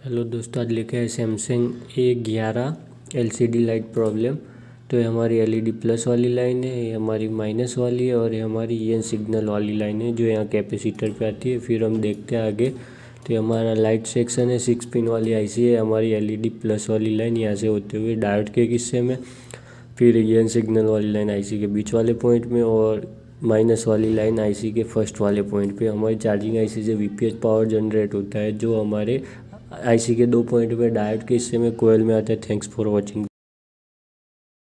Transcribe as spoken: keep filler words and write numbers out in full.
Hello दोस्तों, आज लेके आए सैमसंग ए ग्यारह एलसीडी लाइट प्रॉब्लम। तो ये हमारी एलईडी प्लस वाली लाइन है, ये हमारी माइनस वाली है और ये हमारी एन सिग्नल वाली लाइन है जो यहाँ कैपेसिटर पे आती है। फिर हम देखते हैं आगे। तो ये हमारा लाइट सेक्शन है, सिक्स पिन वाली आईसी है हमारी एलईडी प्लस वाली लाइन यहाँ से होते हुए डायोड के हिस्से में, फिर एन सिग्नल वाली लाइन आईसी के बीच वाले पॉइंट में और माइनस वाली लाइन आईसी के फर्स्ट वाले पॉइंट पे। हमारी चार्जिंग आईसी से वीपीएस पावर जनरेट होता है जो हमारे आईसी के दो पॉइंट पे डायोड के हिस्से में कोयल में आता है। Thanks for watching.